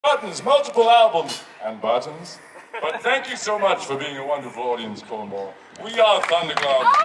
Buttons, multiple albums, and buttons. But thank you so much for being a wonderful audience, Cornwall. We are Thunderglove.